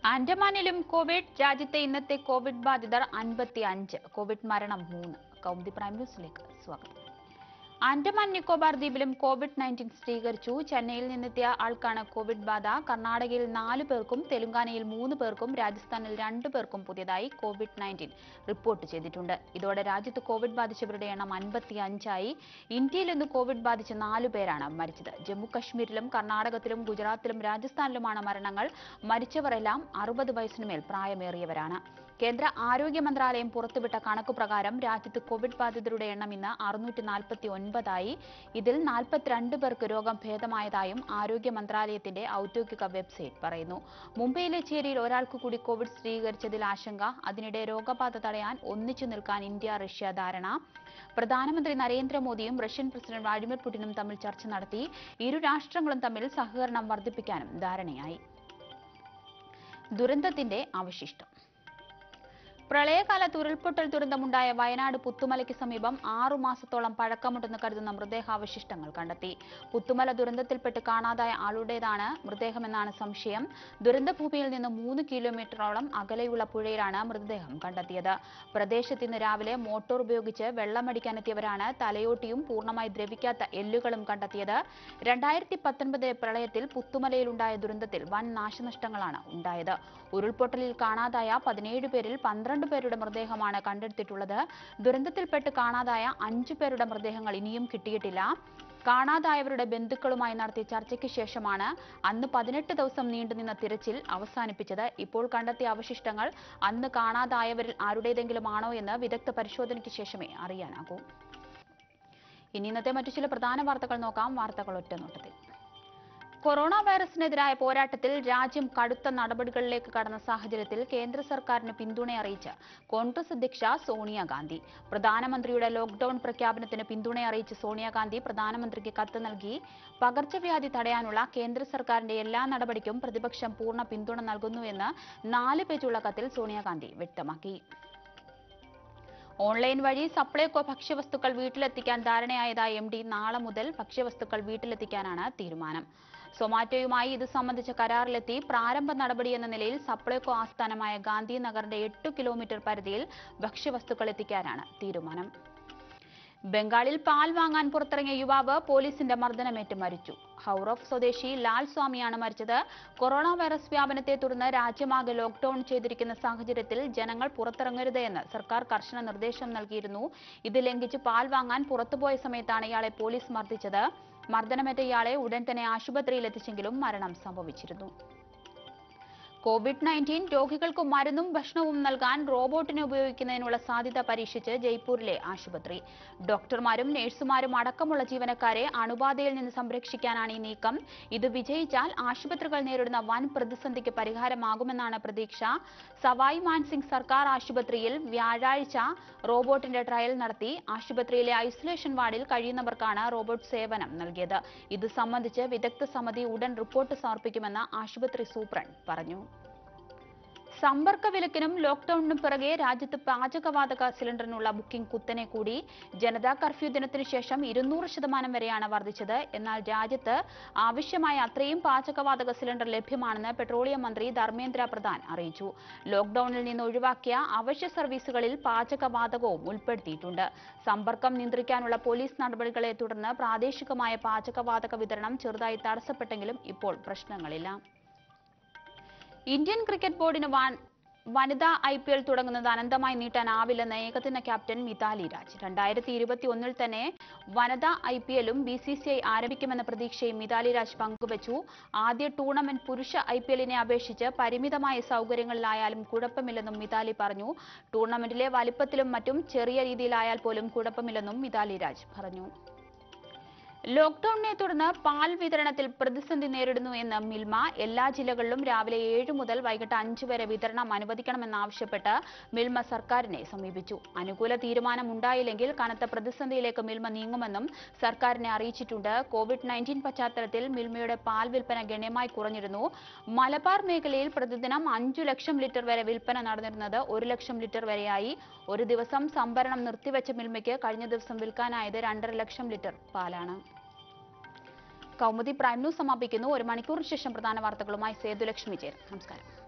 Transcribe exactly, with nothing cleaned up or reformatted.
ആൻഡമാനിലും Covid. രാജ്യത്തെ ഇന്നത്തെ Covid ബാധിതർ അൻപത്തിയഞ്ച്. കോവിഡ് മരണം മൂന്ന്. കൗമുദി പ്രൈം ന്യൂസിലേക്ക് സ്വാഗതം. ആൻഡമാൻ നിക്കോബാർ ദ്വീപിലും കോവിഡ് നയൻറ്റീൻ സ്ഥിരീകരിച്ചു. ചെന്നൈയിൽ നിന്നെത്തിയ ആൾക്കാണ് കോവിഡ് ബാധ. കർണാടകയിൽ നാല് പേർക്കും തെലങ്കാനയിൽ മൂന്ന് പേർക്കും രാജസ്ഥാനിൽ രണ്ടു പേർക്കും പുതിയതായി കോവിഡ് നയൻറ്റീൻ റിപ്പോർട്ട് ചെയ്തിട്ടുണ്ട്. ഇതോടെ രാജ്യത്ത് കോവിഡ് ബാധിച്ചവരുടെ എണ്ണം അൻപത്തിയഞ്ചായി. ഇന്ത്യയിൽ ഇന്ന് കോവിഡ് ബാധിച്ച് നാലു പേരാണ് മരിച്ചത്. ജമ്മു കശ്മീരിലും കർണാടകത്തിലും ഗുജറാത്തിലും രാജസ്ഥാനിലുമാണ് മരണങ്ങൾ. മരിച്ചവരെല്ലാം അറുപത് വയസ്സിനുമേൽ പ്രായമേറിയവരാണ്. കേന്ദ്ര ആരോഗ്യ മന്ത്രാലയം പുറത്തുവിട്ട കണക്കുപ്രകാരം രാജ്യത്ത് കോവിഡ് ബാധിതരുടെ എണ്ണം ഇന്ന് അറുന്നൂറ്റി നാൽപ്പത്തി ഒൻപതായി. ഇതിൽ നാൽപ്പത്തിരണ്ട് പേർക്ക് രോഗം ഭേദമായതായും ആരോഗ്യ മന്ത്രാലയത്തിന്റെ ഔദ്യോഗിക വെബ്സൈറ്റ് പറയുന്നു. മുംബൈയിലെ ചേരിയിൽ ഒരാൾക്ക് കൂടി കോവിഡ് സ്ഥിരീകരിച്ചതിൽ ആശങ്ക. അതിനിടെ രോഗബാധ തടയാൻ ഒന്നിച്ചു നിൽക്കാൻ ഇന്ത്യ റഷ്യ ധാരണ. പ്രധാനമന്ത്രി നരേന്ദ്രമോദിയും റഷ്യൻ പ്രസിഡന്റ് വ്ളാഡിമിർ പുടിനും തമ്മിൽ ചർച്ച നടത്തി. ഇരു രാഷ്ട്രങ്ങളും തമ്മിൽ സഹകരണം വർദ്ധിപ്പിക്കാനും ധാരണയായി. ദുരന്തത്തിന്റെ അവശിഷ്ടം. പ്രളയകാലത്ത് ഉരുൾപൊട്ടൽ ദുരന്തമുണ്ടായ വയനാട് പുത്തുമലയ്ക്ക് സമീപം ആറു മാസത്തോളം പഴക്കമുണ്ടെന്ന് കരുതുന്ന മൃതദേഹാവശിഷ്ടങ്ങൾ കണ്ടെത്തി. പുത്തുമല ദുരന്തത്തിൽപ്പെട്ട് കാണാതായ ആളുടേതാണ് മൃതദേഹമെന്നാണ് സംശയം. ദുരന്തഭൂമിയിൽ നിന്ന് മൂന്ന് കിലോമീറ്ററോളം അകലെയുള്ള പുഴയിലാണ് മൃതദേഹം കണ്ടെത്തിയത്. പ്രദേശത്ത് ഇന്ന് രാവിലെ മോട്ടോർ ഉപയോഗിച്ച് വെള്ളമടിക്കാനെത്തിയവരാണ് തലയോട്ടിയും പൂർണ്ണമായി ദ്രവിക്കാത്ത എല്ലുകളും കണ്ടെത്തിയത്. രണ്ടായിരത്തി പത്തൊൻപത് പ്രളയത്തിൽ പുത്തുമലയിലുണ്ടായ ദുരന്തത്തിൽ വൻ നാശനഷ്ടങ്ങളാണ് ഉണ്ടായത്. ഉരുൾപൊട്ടലിൽ കാണാതായ പതിനേഴ് പേരിൽ പന്ത്രണ്ട് പേരുടെ മൃതദേഹമാണ് കണ്ടെടുത്തിട്ടുള്ളത്. ദുരന്തത്തിൽപ്പെട്ട് കാണാതായ അഞ്ചു പേരുടെ മൃതദേഹങ്ങൾ ഇനിയും കിട്ടിയിട്ടില്ല. കാണാതായവരുടെ ബന്ധുക്കളുമായി നടത്തിയ ചർച്ചയ്ക്ക് ശേഷമാണ് അന്ന് പതിനെട്ട് ദിവസം നീണ്ടുനിന്ന തിരച്ചിൽ അവസാനിപ്പിച്ചത്. ഇപ്പോൾ കണ്ടെത്തിയ അവശിഷ്ടങ്ങൾ അന്ന് കാണാതായവരിൽ ആരുടേതെങ്കിലും ആണോ എന്ന് വിദഗ്ധ പരിശോധനയ്ക്ക് ശേഷമേ അറിയാനാകൂ. ഇനി ഇന്നത്തെ മറ്റു ചില പ്രധാന വാർത്തകൾ നോക്കാം. വാർത്തകൾ ഒറ്റനോട്ടത്തിൽ. കൊറോണ വൈറസിനെതിരായ പോരാട്ടത്തിൽ രാജ്യം കടുത്ത നടപടികളിലേക്ക് കടന്ന സാഹചര്യത്തിൽ കേന്ദ്ര സർക്കാരിന് പിന്തുണ അറിയിച്ച് കോൺഗ്രസ് അധ്യക്ഷ സോണിയാഗാന്ധി. പ്രധാനമന്ത്രിയുടെ ലോക്ഡൌൺ പ്രഖ്യാപനത്തിന് പിന്തുണ അറിയിച്ച് സോണിയാഗാന്ധി പ്രധാനമന്ത്രിക്ക് കത്ത് നൽകി. പകർച്ചവ്യാധി തടയാനുള്ള കേന്ദ്ര സർക്കാരിന്റെ എല്ലാ നടപടിക്കും പ്രതിപക്ഷം പൂർണ്ണ പിന്തുണ നൽകുന്നുവെന്ന് നാല് പേജുള്ള കത്തിൽ സോണിയാഗാന്ധി വ്യക്തമാക്കി. ഓൺലൈൻ വഴി സപ്ലൈകോ ഭക്ഷ്യവസ്തുക്കൾ വീട്ടിലെത്തിക്കാൻ ധാരണയായതായി എം ഡി. നാളെ മുതൽ ഭക്ഷ്യവസ്തുക്കൾ വീട്ടിലെത്തിക്കാനാണ് തീരുമാനം. സൊമാറ്റോയുമായി ഇത് സംബന്ധിച്ച കരാറിലെത്തി. പ്രാരംഭ നടപടിയെന്ന നിലയിൽ സപ്ലൈകോ ആസ്ഥാനമായ ഗാന്ധിനഗറിന്റെ എട്ടു കിലോമീറ്റർ പരിധിയിൽ ഭക്ഷ്യവസ്തുക്കൾ എത്തിക്കാനാണ് തീരുമാനം. ബംഗാളിൽ പാൽ വാങ്ങാൻ പുറത്തിറങ്ങിയ യുവാവ് പോലീസിന്റെ മർദ്ദനമേറ്റ് മരിച്ചു. ഹൗറഫ് സ്വദേശി ലാൽ സ്വാമിയാണ് മരിച്ചത്. കൊറോണ വൈറസ് വ്യാപനത്തെ തുടർന്ന് രാജ്യമാകെ ലോക്ഡൌൺ ചെയ്തിരിക്കുന്ന സാഹചര്യത്തിൽ ജനങ്ങൾ പുറത്തിറങ്ങരുത് എന്ന് സർക്കാർ കർശന നിർദ്ദേശം നൽകിയിരുന്നു. ഇത് ലംഘിച്ച് പാൽ വാങ്ങാൻ പുറത്തുപോയ സമയത്താണ് ഇയാളെ പോലീസ് മർദ്ദിച്ചത്. മർദ്ദനമേറ്റ ഇയാളെ ഉടൻ തന്നെ ആശുപത്രിയിൽ എത്തിച്ചെങ്കിലും മരണം സംഭവിച്ചിരുന്നു. കോവിഡ് നയൻറ്റീൻ രോഗികൾക്ക് മരുന്നും ഭക്ഷണവും നൽകാൻ റോബോട്ടിനെ ഉപയോഗിക്കുന്നതിനുള്ള സാധ്യത പരീക്ഷിച്ച് ജയ്പൂരിലെ ആശുപത്രി. ഡോക്ടർമാരും നഴ്സുമാരും അടക്കമുള്ള ജീവനക്കാരെ അണുബാധയിൽ നിന്ന് സംരക്ഷിക്കാനാണ് ഈ നീക്കം. ഇത് വിജയിച്ചാൽ ആശുപത്രികൾ നേരിടുന്ന വൻ പ്രതിസന്ധിക്ക് പരിഹാരമാകുമെന്നാണ് പ്രതീക്ഷ. സവായ് മാൻസിംഗ് സർക്കാർ ആശുപത്രിയിൽ വ്യാഴാഴ്ച റോബോട്ടിന്റെ ട്രയൽ നടത്തി. ആശുപത്രിയിലെ ഐസൊലേഷൻ വാർഡിൽ കഴിയുന്നവർക്കാണ് റോബോട്ട് സേവനം നൽകിയത്. ഇത് സംബന്ധിച്ച് വിദഗ്ധ സമിതി ഉടൻ റിപ്പോർട്ട് സമർപ്പിക്കുമെന്ന് ആശുപത്രി സൂപ്രണ്ട് പറഞ്ഞു. സമ്പർക്ക വിലക്കിനും ലോക്ഡൌണിനും പിറകെ രാജ്യത്ത് പാചകവാതക സിലിണ്ടറിനുള്ള ബുക്കിംഗ് കുത്തനെ കൂടി. ജനതാ കർഫ്യൂ ദിനത്തിനു ശേഷം ഇരുന്നൂറ് ശതമാനം വരെയാണ് വർദ്ധിച്ചത്. എന്നാൽ രാജ്യത്ത് ആവശ്യമായ അത്രയും പാചകവാതക സിലിണ്ടർ ലഭ്യമാണെന്ന് പെട്രോളിയം മന്ത്രി ധർമ്മേന്ദ്ര പ്രധാൻ അറിയിച്ചു. ലോക്ഡൌണിൽ നിന്ന് ഒഴിവാക്കിയ അവശ്യ സർവീസുകളിൽ പാചകവാതകവും ഉൾപ്പെടുത്തിയിട്ടുണ്ട്. സമ്പർക്കം നിയന്ത്രിക്കാനുള്ള പോലീസ് നടപടികളെ തുടർന്ന് പ്രാദേശികമായ പാചകവാതക വിതരണം ചെറുതായി തടസ്സപ്പെട്ടെങ്കിലും ഇപ്പോൾ പ്രശ്നങ്ങളില്ല. ഇന്ത്യൻ ക്രിക്കറ്റ് ബോർഡിന് വനിതാ ഐ പി എൽ തുടങ്ങുന്നത് അനന്തമായി നീട്ടാനാവില്ലെന്ന് ഏകദിന ക്യാപ്റ്റൻ മിതാലി രാജ്. രണ്ടായിരത്തി ഇരുപത്തി ഒന്നിൽ തന്നെ വനിതാ ഐ പി എല്ലും ബി സി സി ഐ ആരംഭിക്കുമെന്ന പ്രതീക്ഷയും മിതാലി രാജ് പങ്കുവച്ചു. ആദ്യ ടൂർണമെന്റ് പുരുഷ ഐ പി എല്ലിനെ അപേക്ഷിച്ച് പരിമിതമായ സൗകര്യങ്ങളിലായാലും കുഴപ്പമില്ലെന്നും മിതാലി പറഞ്ഞു. ടൂർണമെന്റിലെ വലിപ്പത്തിലും മറ്റും ചെറിയ രീതിയിലായാൽ പോലും കുഴപ്പമില്ലെന്നും മിതാലി രാജ് പറഞ്ഞു. ലോക്ഡൌണിനെ തുടർന്ന് പാൽ വിതരണത്തിൽ പ്രതിസന്ധി നേരിടുന്നു എന്ന് മിൽമ. എല്ലാ ജില്ലകളിലും രാവിലെ ഏഴ് മുതൽ വൈകിട്ട് അഞ്ച് വരെ വിതരണം അനുവദിക്കണമെന്നാവശ്യപ്പെട്ട് മിൽമ സർക്കാരിനെ സമീപിച്ചു. അനുകൂല തീരുമാനമുണ്ടായില്ലെങ്കിൽ കനത്ത പ്രതിസന്ധിയിലേക്ക് മിൽമ നീങ്ങുമെന്നും സർക്കാരിനെ അറിയിച്ചിട്ടുണ്ട്. കോവിഡ് നയൻറ്റീൻ പശ്ചാത്തലത്തിൽ മിൽമയുടെ പാൽ വിൽപ്പന ഗണ്യമായി കുറഞ്ഞിരുന്നു. മലബാർ മേഖലയിൽ പ്രതിദിനം അഞ്ചു ലക്ഷം ലിറ്റർ വരെ വിൽപ്പന നടന്നിരുന്നത് ഒരു ലക്ഷം ലിറ്റർ വരെയായി. ഒരു ദിവസം സംഭരണം നിർത്തിവെച്ച മിൽമയ്ക്ക് കഴിഞ്ഞ ദിവസം വിൽക്കാനായത് രണ്ടര ലക്ഷം ലിറ്റർ പാലാണ്. കൗമുദി പ്രൈം ന്യൂസ് സമാപിക്കുന്നു. ഒരു മണിക്കൂറിന് ശേഷം പ്രധാന വാർത്തകളുമായി സേതുലക്ഷ്മി ചേരും. നമസ്കാരം.